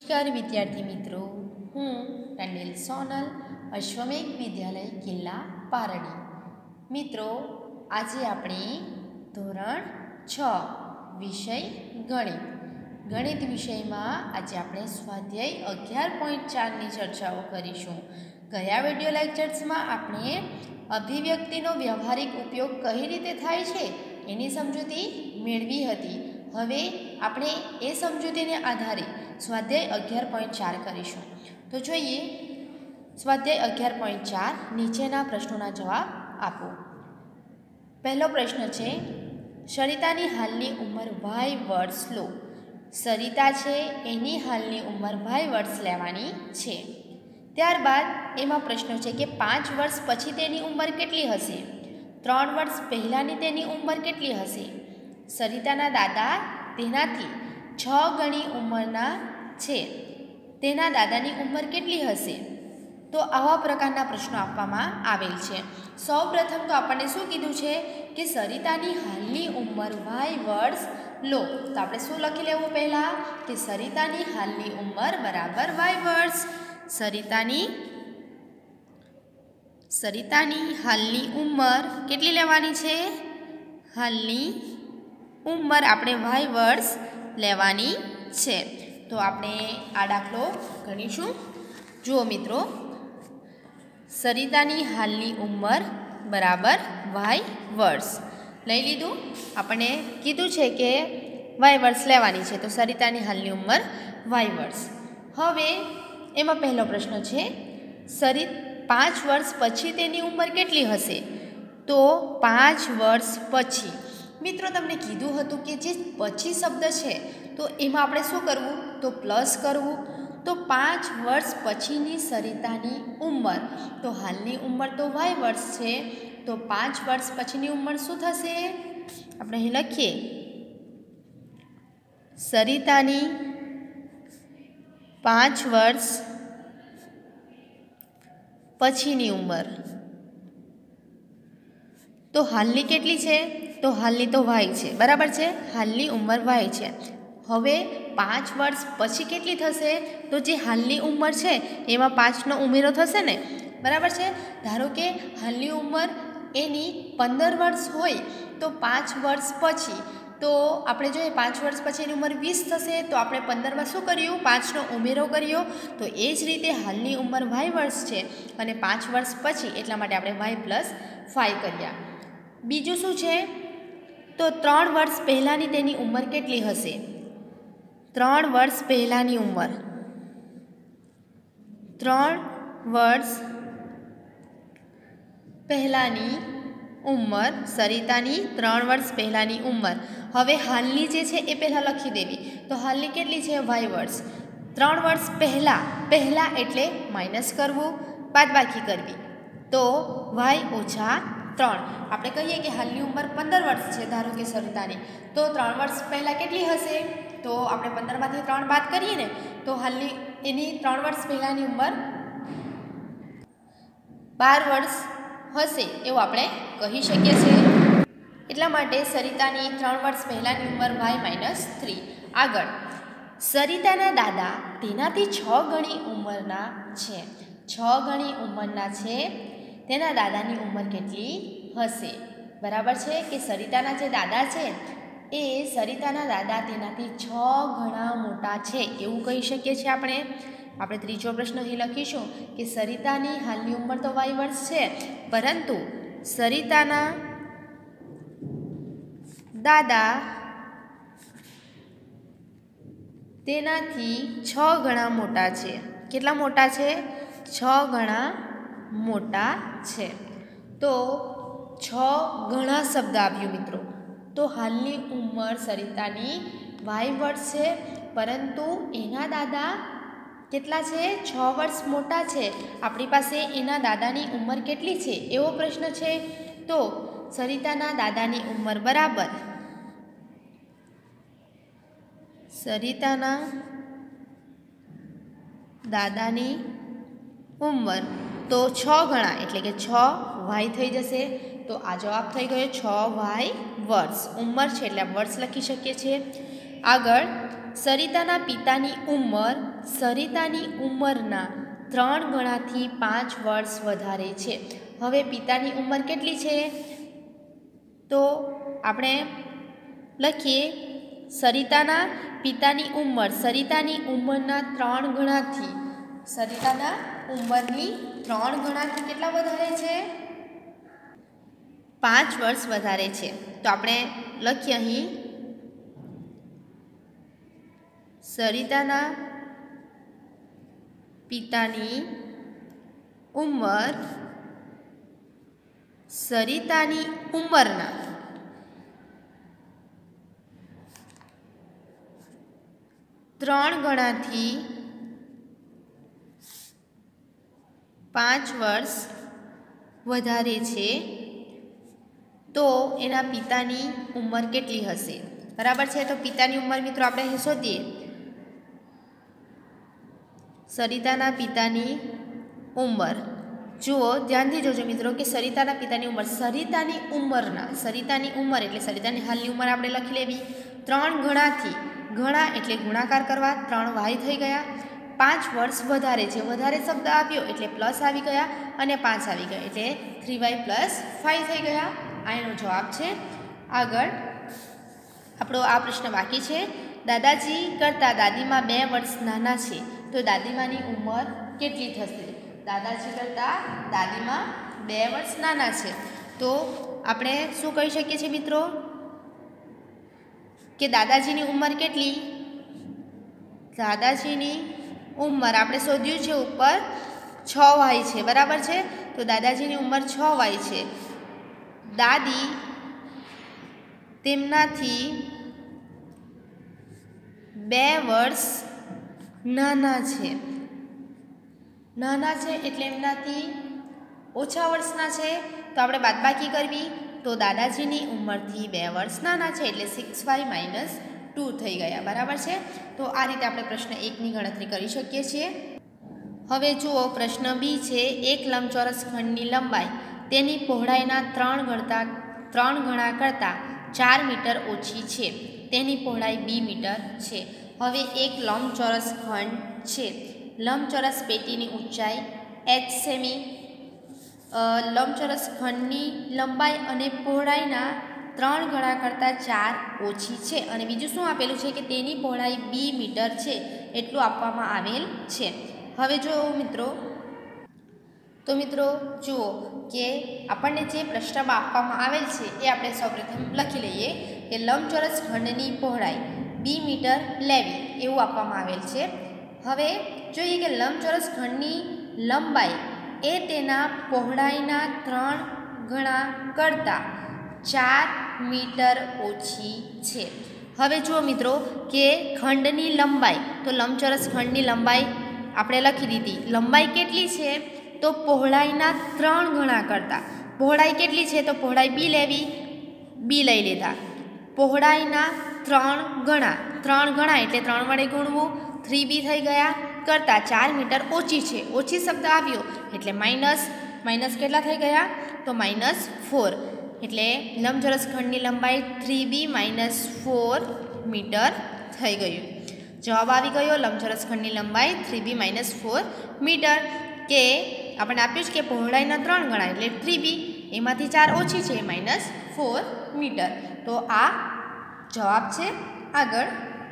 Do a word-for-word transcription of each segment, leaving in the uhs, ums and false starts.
નમસ્કાર વિદ્યાર્થી મિત્રો, હું ટંડેલ સોનલ, અશ્વમેઘ વિદ્યાલય કિલ્લા પારડી. મિત્રો, આજે આપણે ધોરણ છ વિષય ગણિત ગણિત વિષયમાં આજે આપણે સ્વાધ્યાય અગિયાર પોઈન્ટ ચારની ચર્ચાઓ કરીશું. ગયા વિડીયો લેક્ચર્સમાં આપણે અભિવ્યક્તિનો વ્યવહારિક ઉપયોગ કઈ રીતે થાય છે એની સમજૂતી મેળવી હતી. હવે આપણે એ સમજૂતીને આધારે સ્વાધ્યાય અગિયાર પોઈન્ટ ચાર કરીશું. તો જોઈએ, સ્વાધ્યાય અગિયાર પોઈન્ટ ચાર, નીચેના પ્રશ્નોના જવાબ આપો. પહેલો પ્રશ્ન છે, સરિતાની હાલની ઉંમર વાય વર્ષ લો. સરિતા છે એની હાલની ઉંમર વાય વર્ષ લેવાની છે. ત્યારબાદ એમાં પ્રશ્નો છે કે પાંચ વર્ષ પછી તેની ઉંમર કેટલી હશે? ત્રણ વર્ષ પહેલાંની તેની ઉંમર કેટલી હશે? સરિતાના દાદા તેનાથી છ ગણી ઉંમરના છે, તેના દાદાની ઉંમર કેટલી હશે? તો આવા પ્રકારના પ્રશ્નો આપવામાં આવેલ છે. સૌ પ્રથમ તો આપણને શું કીધું છે કે સરિતાની હાલની ઉંમર વાય વર્ષ લો. તો આપણે શું લખી લેવું પહેલાં કે સરિતાની હાલની ઉંમર બરાબર વાય વર્ષ. સરિતાની સરિતાની હાલની ઉંમર કેટલી લેવાની છે? હાલની ઉંમર આપણે વાય વર્ષ લેવાની છે. તો આપણે આ દાખલો ગણીશું. જુઓ મિત્રો, સરિતાની હાલની ઉંમર બરાબર વાય વર્ષ લઈ લીધું. આપણને કીધું છે કે વાય વર્ષ લેવાની છે, તો સરિતાની હાલની ઉંમર વાય વર્ષ. હવે એમાં પહેલો પ્રશ્ન છે, સરિત પાંચ વર્ષ પછી તેની ઉંમર કેટલી હશે? તો પાંચ વર્ષ પછી, મિત્રો તમને કીધું હતું કે જે પછી શબ્દ છે તો એમાં આપણે શું કરવું? તો પ્લસ કરવું. તો પાંચ વર્ષ પછીની સરિતાની ઉંમર, તો હાલની ઉંમર તો વાય વર્ષ છે, તો પાંચ વર્ષ પછીની ઉંમર શું થશે? આપણે અહીં લખીએ, સરિતાની પાંચ વર્ષ પછીની ઉંમર. તો હાલની કેટલી છે? તો હાલની તો વાય છે, બરાબર છે, હાલની ઉંમર વાય છે. હવે પાંચ વર્ષ પછી કેટલી થશે? તો જે હાલની ઉંમર છે એમાં પાંચનો ઉમેરો થશે ને, બરાબર છે. ધારો કે હાલની ઉંમર એની પંદર વર્ષ હોય તો પાંચ વર્ષ પછી, તો આપણે જોઈએ પાંચ વર્ષ પછી એની ઉંમર વીસ થશે, તો આપણે પંદરમાં શું કર્યું? પાંચનો ઉમેરો કર્યો. તો એ જ રીતે હાલની ઉંમર વાય વર્ષ છે અને પાંચ વર્ષ પછી, એટલા માટે આપણે વાય પ્લસ ફાઈવ કર્યા. બીજું શું છે? તો ત્રણ વર્ષ પહેલાંની તેની ઉંમર કેટલી હશે? ત્રણ વર્ષ પહેલાંની ઉંમર, ત્રણ વર્ષ પહેલાંની ઉંમર, સરિતાની ત્રણ વર્ષ પહેલાંની ઉંમર. હવે હાલની જે છે એ પહેલાં લખી દેવી. તો હાલની કેટલી છે? વાય વર્ષ. ત્રણ વર્ષ પહેલાં, પહેલાં એટલે માઇનસ કરવું, બાદબાકી કરવી. તો વાય ઓછા ત્રણ. આપણે કહીએ કે હાલની ઉંમર પંદર વર્ષ છે ધારો કે સરિતાની, તો ત્રણ વર્ષ પહેલાં કેટલી હશે? તો આપણે પંદરમાંથી ત્રણ બાદ કરીએ ને, તો હાલની એની ત્રણ વર્ષ પહેલાંની ઉંમર બાર વર્ષ હશે એવું આપણે કહી શકીએ છીએ. એટલા માટે સરિતાની ત્રણ વર્ષ પહેલાંની ઉંમર વાય માઇનસ થ્રી. આગળ, સરિતાના દાદા તેનાથી છ ગણી ઉંમરના છે. છ ગણી ઉંમરના છે, તેના દાદાની ઉંમર કેટલી હશે? બરાબર છે કે સરિતાના જે દાદા છે એ સરિતાના દાદા તેનાથી છ ગણા મોટા છે એવું કહી શકીએ છીએ આપણે. આપણે ત્રીજો પ્રશ્ન અહીં લખીશું કે સરિતાની હાલની ઉંમર તો વાય વર્ષ છે, પરંતુ સરિતાના દાદા તેનાથી છ ગણા મોટા છે. કેટલા મોટા છે? છ ગણા મોટા છે. તો છ ગણા શબ્દ આવ્યું મિત્રો. તો હાલની ઉંમર સરિતાની વાય વર્ષ છે, પરંતુ એના દાદા કેટલા છે? છ વર્ષ મોટા છે. આપણી પાસે એના દાદાની ઉંમર કેટલી છે એવો પ્રશ્ન છે. તો સરિતાના દાદાની ઉંમર બરાબર સરિતાના દાદાની ઉંમર તો છ ગણા એટલે કે છ વાય થઈ જશે. તો આ જવાબ થઈ ગયો છ વાય વર્ષ. ઉંમર છે એટલે વર્ષ લખી શકીએ છીએ. આગળ સરિતાના પિતાની ઉંમર સરિતાની ઉંમરના ત્રણ ગણાથી પાંચ વર્ષ વધારે છે. હવે પિતાની ઉંમર કેટલી છે? તો આપણે લખીએ સરિતાના પિતાની ઉંમર સરિતાની ઉંમરના ત્રણ ગણાથી સરિતાના ઉંમરની ત્રણ ગણાથી કેટલા વધારે છે? પાંચ વર્ષ વધારે છે. તો આપણે લખીએ અહીં સરિતાના પિતાની ઉંમર સરિતાની ઉંમરના ત્રણ ગણાથી પાંચ વર્ષ વધારે છે. તો એના પિતાની ઉંમર કેટલી હશે? બરાબર છે. તો પિતાની ઉંમર મિત્રો આપણે અહીં શોધીએ. સરિતાના પિતાની ઉંમર જુઓ, ધ્યાનથી જોજો મિત્રો કે સરિતાના પિતાની ઉંમર સરિતાની ઉંમરના સરિતાની ઉંમર એટલે સરિતાની હાલની ઉંમર આપણે લખી લેવી. ત્રણ ગણાથી ગણા એટલે ગુણાકાર કરવા, ત્રણ વાય થઈ ગયા. પાંચ વર્ષ વધારે છે, વધારે શબ્દ આવ્યો એટલે પ્લસ આવી ગયા અને પાંચ આવી ગયા એટલે થ્રી વાય પ્લસ ફાઈવ થઈ ગયા. આ એનો જવાબ છે. આગળ આપણો આ પ્રશ્ન બાકી છે. દાદાજી કરતાં દાદીમાં બે વર્ષ નાના છે, તો દાદીમાની ઉંમર કેટલી થશે? દાદાજી કરતાં દાદીમાં બે વર્ષ નાના છે, તો આપણે શું કહી શકીએ છીએ મિત્રો કે દાદાજીની ઉંમર કેટલી? દાદાજીની ઉંમર આપણે શોધ્યું છે ઉપર છ વાય છે. બરાબર છે. તો દાદાજીની ઉંમર છ વાય છે. દાદી તેમનાથી બે વર્ષ નાના છે. નાના છે એટલે એમનાથી ઓછા વર્ષના છે, તો આપણે બાદબાકી કરવી. તો દાદાજીની ઉંમરથી બે વર્ષ નાના છે એટલે સિક્સ વાય માઇનસ ટુ થઈ ગયા. બરાબર છે. તો આ રીતે આપણે પ્રશ્ન એકની ગણતરી કરી શકીએ છીએ. હવે જુઓ પ્રશ્ન બી છે. એક લંબચોરસ ખંડની લંબાઈ તેની પહોળાઈના ત્રણ ગણતા ત્રણ ગણા કરતાં ચાર મીટર ઓછી છે. તેની પહોળાઈ બી મીટર છે. હવે એક લંબચોરસ ખંડ છે. લંબચોરસ પેટીની ઊંચાઈ એચ સેમી. લંબચોરસ ખંડની લંબાઈ અને પહોળાઈના ત્રણ ગણા કરતાં ચાર ઓછી છે. અને બીજું શું આપેલું છે કે તેની પહોળાઈ બી મીટર છે એટલું આપવામાં આવેલ છે. હવે જો મિત્રો તો મિત્રો જુઓ કે આપણને જે પ્રશ્નમાં આપવામાં આવેલ છે એ આપણે સૌપ્રથમ લખી લઈએ કે લંબચોરસ ખંડની પહોળાઈ બી મીટર લેવી એવું આપવામાં આવેલ છે. હવે જોઈએ કે લંબચોરસ ખંડની લંબાઈ એ તેના પહોળાઈના ત્રણ ગણા કરતાં ચાર મીટર ઓછી છે. હવે જુઓ મિત્રો કે ખંડની લંબાઈ, તો લંબચોરસ ખંડની લંબાઈ આપણે લખી દીધી. લંબાઈ કેટલી છે? તો પહોળાઈના ત્રણ ગણા કરતાં. પહોળાઈ કેટલી છે? તો પહોળાઈ બી લેવી, બી લઈ લીધા. પહોળાઈના ત્રણ ગણા ત્રણ ગણા એટલે ત્રણ વડે ગુણવું, થ્રી બી થઈ ગયા કરતાં ચાર મીટર ઓછી છે. ઓછી શબ્દ આવ્યો એટલે માઇનસ માઇનસ કેટલા થઈ ગયા? તો માઇનસ ફોર. એટલે લંબચોરસ ખંડની લંબાઈ three B minus four metre થઈ ગયું. જવાબ આવી ગયો લંબચોરસ ખંડની લંબાઈ three B minus four metre. કે આપણને આપ્યું છે કે પહોળાઈના ત્રણ ગણા એટલે થ્રી બી, એમાંથી ચાર ઓછી છે માઇનસ ફોર મીટર. તો આ જવાબ છે. આગળ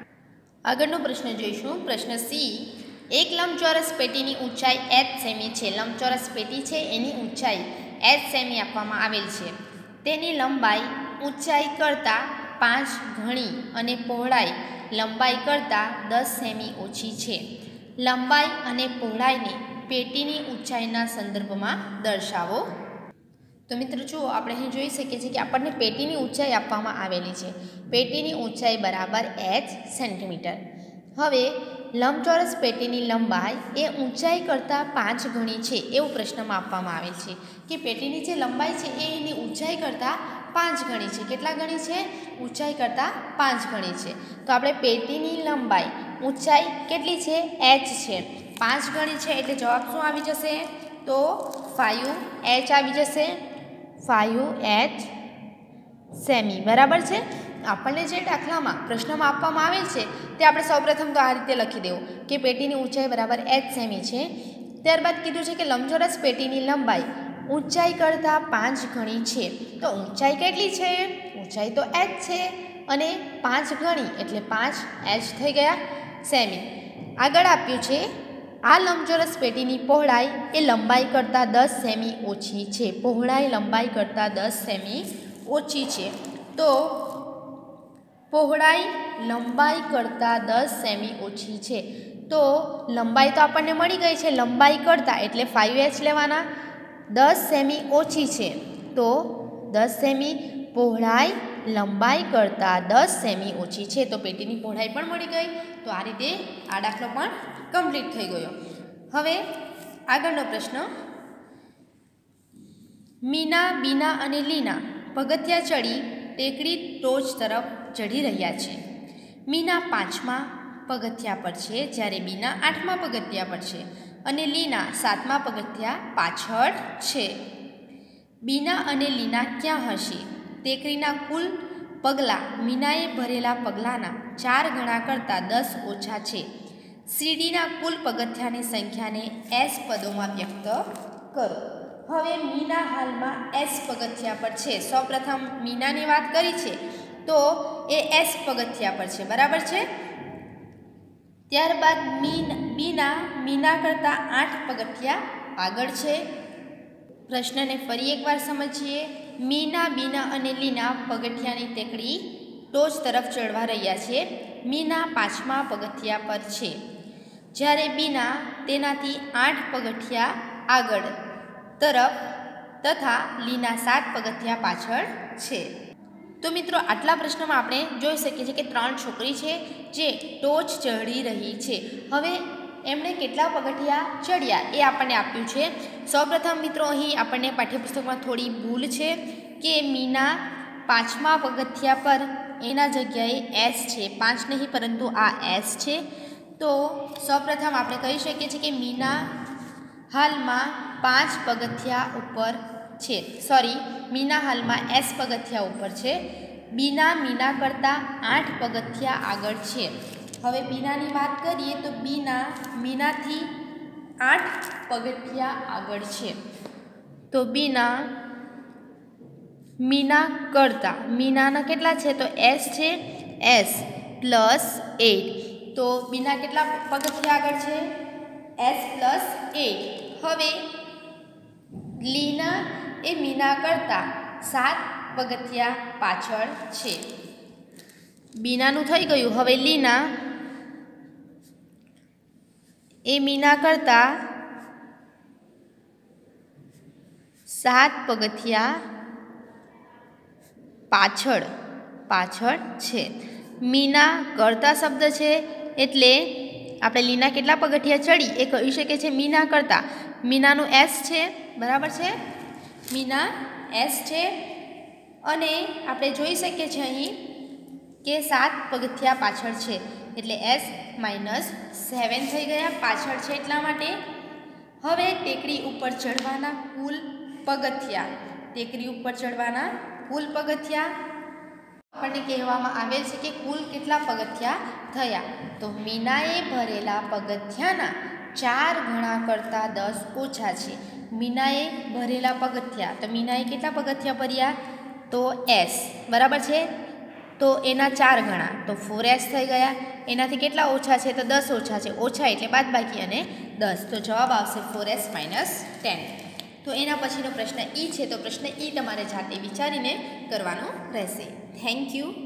આગળનો પ્રશ્ન જોઈશું. પ્રશ્ન સી. એક લંબચોરસ પેટીની ઊંચાઈ એચ સેમી છે. લંબચોરસ પેટી છે એની ઊંચાઈ એચ સેમી આપવામાં આવેલ છે. તેની લંબાઈ ઊંચાઈ કરતાં પાંચ ગણી અને પહોળાઈ લંબાઈ કરતાં દસ સેમી ઓછી છે. લંબાઈ અને પહોળાઈને પેટીની ઊંચાઈના સંદર્ભમાં દર્શાવો. તો મિત્રો જુઓ આપણે અહીં જોઈ શકીએ છીએ કે આપણને પેટીની ઊંચાઈ આપવામાં આવેલી છે. પેટીની ઊંચાઈ બરાબર એચ સેન્ટીમીટર. હવે લંબચોરસ પેટીની લંબાઈ એ ઊંચાઈ કરતાં પાંચ ગણી છે એવું પ્રશ્નમાં આપવામાં આવેલ છે કે પેટીની જે લંબાઈ છે એ એની ઊંચાઈ કરતાં પાંચ ગણી છે. કેટલા ગણી છે? ઊંચાઈ કરતાં પાંચ ગણી છે. તો આપણે પેટીની લંબાઈ ઊંચાઈ કેટલી છે? એચ છે. પાંચ ગણી છે એટલે જવાબ શું આવી જશે? તો ફાઇવ એચ આવી જશે. ફાઇવ એચ સેમી. બરાબર છે. આપણને જે દાખલામાં પ્રશ્નમાં આપવામાં આવેલ છે તે આપણે સૌપ્રથમ તો આ રીતે લખી દેવું કે પેટીની ઊંચાઈ બરાબર એચ સેમી છે. ત્યારબાદ કીધું છે કે લંબચોરસ પેટીની લંબાઈ ઊંચાઈ કરતાં પાંચ ગણી છે. તો ઊંચાઈ કેટલી છે? ઊંચાઈ તો એચ છે અને પાંચ ગણી એટલે પાંચ એચ થઈ ગયા સેમી. આગળ આપ્યું છે આ લંબચોરસ પેટીની પહોળાઈ એ લંબાઈ કરતાં દસ સેમી ઓછી છે. પહોળાઈ લંબાઈ કરતાં દસ સેમી ઓછી છે. તો પહોળાઈ લંબાઈ કરતાં દસ સેમી ઓછી છે. તો લંબાઈ તો આપણને મળી ગઈ છે, લંબાઈ કરતાં એટલે ફાઇવ એચ લેવાના. દસ સેમી ઓછી છે તો દસ સેમી, પહોળાઈ લંબાઈ કરતાં દસ સેમી ઓછી છે. તો પેટીની પહોળાઈ પણ મળી ગઈ. તો આ રીતે આ દાખલો પણ કમ્પ્લીટ થઈ ગયો. હવે આગળનો પ્રશ્ન, મીના, બીના અને લીના પગથિયા ચડી ટેકરી ટોચ તરફ ચઢી રહ્યા છે. મીના પાંચમા પગથિયા પર છે જ્યારે બીના આઠમા પગથિયા પર છે અને લીના સાતમા પગથિયા પાછળ છે. બીના અને લીના ક્યાં હશે? ટેકરીના કુલ પગલાં મીનાએ ભરેલા પગલાંના ચાર ગણા કરતાં દસ ઓછા છે. સીડીના કુલ પગથિયાની સંખ્યાને એસ પદોમાં વ્યક્ત કરો. હવે મીના હાલમાં એસ પગથિયા પર છે. સૌપ્રથમ મીનાની વાત કરી છે તો એ એસ પગથિયા પર છે, બરાબર છે. ત્યારબાદ મીન બીના મીના કરતાં આઠ પગથિયા આગળ છે. પ્રશ્નને ફરી એકવાર સમજીએ. મીના, બીના અને લીના પગથિયાની ટેકરી ટોચ તરફ ચડવા રહ્યા છે. મીના પાંચમા પગથિયા પર છે જ્યારે બીના તેનાથી આઠ પગથિયા આગળ તરફ તથા લીના સાત પગથિયા પાછળ છે. તો મિત્રો આટલા પ્રશ્નમાં આપણે જોઈ શકીએ છીએ કે ત્રણ છોકરી છે જે ટોચ ચડી રહી છે. હવે એમણે કેટલા પગથિયા ચડ્યા એ આપણને આપ્યું છે. સૌપ્રથમ મિત્રો અહીં આપણને પાઠ્યપુસ્તકમાં થોડી ભૂલ છે કે મીના પાંચમા પગથિયા પર એના જગ્યાએ એસ છે, પાંચ નહીં પરંતુ આ એસ છે. તો સૌપ્રથમ આપણે કહી શકીએ છીએ કે મીના હાલમાં પાંચ પગથિયા ઉપર છે, સોરી મીના હાલમાં એસ પગથિયા ઉપર છે. બીના મીના કરતાં આઠ પગથિયા આગળ છે. હવે બીનાની વાત કરીએ તો બીના મીનાથી આઠ પગથિયા આગળ છે. તો બીના મીના કરતાં મીનાના કેટલા છે તો એસ છે, એસ પ્લસ એટ. તો બીના કેટલા પગથિયા આગળ છે? S plus eight. હવે લીના એ મીના કરતાં સાત પગથિયા પાછળ છે. બીનાનું થઈ ગયું. હવે લીના એ મીના કરતાં સાત પગથિયા પાછળ પાછળ છે. મીના કરતાં શબ્દ છે એટલે આપણે લીના કેટલા પગથિયા ચડી એ કહી શકીએ છીએ મીના કરતાં. મીનાનું એસ છે, બરાબર છે, મીના એસ છે અને આપણે જોઈ શકીએ છીએ અહીં કે સાત પગથિયા પાછળ છે એટલે એસ માઇનસ સેવન થઈ ગયા, પાછળ છે એટલા માટે. હવે ટેકરી ઉપર ચડવાના કુલ પગથિયા, ટેકરી ઉપર ચડવાના કુલ પગથિયા આપણને કહેવામાં આવેલ છે કે કુલ કેટલા પગથિયા થયા. તો મીનાએ ભરેલા પગથિયાના ચાર ગણા કરતાં દસ ઓછા છે. મીનાએ ભરેલા પગથિયા, તો મીનાએ કેટલા પગથિયા ભર્યા તો એસ, બરાબર છે. તો એના ચાર ગણા તો ફોર એસ થઈ ગયા. એનાથી કેટલા ઓછા છે તો દસ ઓછા છે. ઓછા એટલે બાદબાકી અને દસ. તો જવાબ આવશે ફોર એસ માઇનસ ટેન. તો એના પછીનો પ્રશ્ન ઈ છે. તો પ્રશ્ન ઈ તમારે જાતે વિચારીને કરવાનો રહેશે. Thank you.